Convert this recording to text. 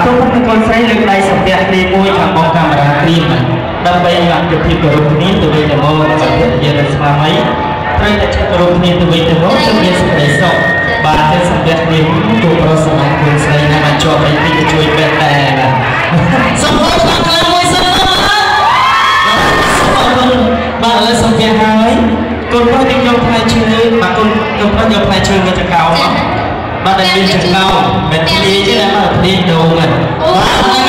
សូមគុំកូនស្រីលើកដៃសំពះគ្នាមួយខាងបងកាមេរ៉ាព្រីមដើម្បីឲ្យភាពគោរពគ្នាទៅវិញទៅមកយើងនឹងស្វាមីត្រូវតែគោរពគ្នាទៅវិញទៅមកជម្រាបសេចក្តីសុខបាទទៅសំពះគ្នាទូប្រុសសម្រាប់កូនស្រីណាមកជាប់ឯទីទៅជួយបែបដែរសូមអរគុណខ្លាំងមួយសិនបាទឥឡូវសំពះហើយកូនប្រុសនឹងយកផ្លែឈើបាទកូនប្រុសយកផ្លែឈើមកចង្កោមបាទដែលមានចង្កោមមិនធ្លាយទេណាបាទធ្លាយដូងហ្នឹងបាទ